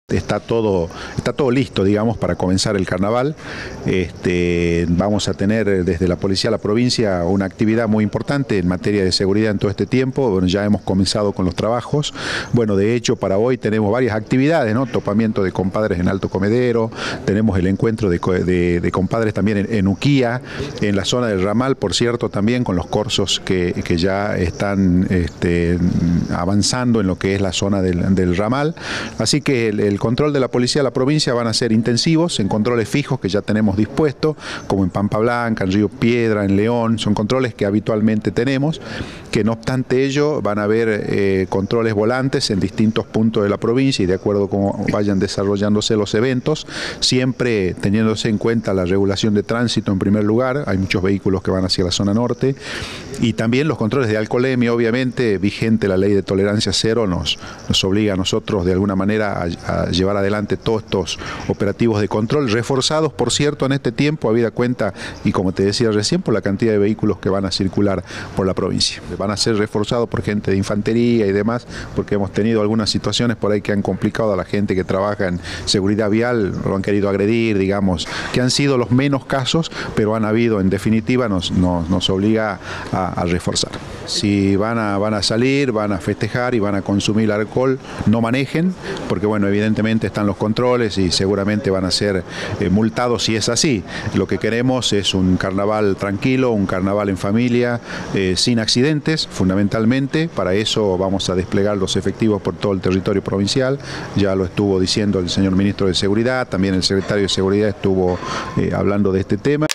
Está todo listo, digamos, para comenzar el carnaval. Vamos a tener desde la Policía de la provincia una actividad muy importante en materia de seguridad en todo este tiempo. Bueno, ya hemos comenzado con los trabajos. Bueno, de hecho, para hoy tenemos varias actividades, ¿no? Topamiento de compadres en Alto Comedero, tenemos el encuentro de compadres también en Uquía, en la zona del Ramal, por cierto, también con los corsos que ya están avanzando en lo que es la zona del Ramal. Así que el control de la Policía de la provincia van a ser intensivos en controles fijos que ya tenemos dispuestos, como en Pampa Blanca, en Río Piedra, en León. Son controles que habitualmente tenemos, que no obstante ello van a haber controles volantes en distintos puntos de la provincia y de acuerdo a cómo vayan desarrollándose los eventos, siempre teniéndose en cuenta la regulación de tránsito en primer lugar. Hay muchos vehículos que van hacia la zona norte y también los controles de alcoholemia. Obviamente, vigente la ley de tolerancia cero nos obliga a nosotros de alguna manera a llevar adelante todos estos operativos de control, reforzados, por cierto, en este tiempo, habida cuenta, y como te decía recién, por la cantidad de vehículos que van a circular por la provincia. Van a ser reforzados por gente de infantería y demás, porque hemos tenido algunas situaciones por ahí que han complicado a la gente que trabaja en seguridad vial, lo han querido agredir, digamos, que han sido los menos casos, pero han habido, en definitiva, nos obliga a reforzar. Si van a salir, van a festejar y van a consumir alcohol, no manejen, porque bueno, evidentemente están los controles y seguramente van a ser multados si es así. Lo que queremos es un carnaval tranquilo, un carnaval en familia, sin accidentes, fundamentalmente. Para eso vamos a desplegar los efectivos por todo el territorio provincial. Ya lo estuvo diciendo el señor ministro de Seguridad, también el secretario de Seguridad estuvo hablando de este tema.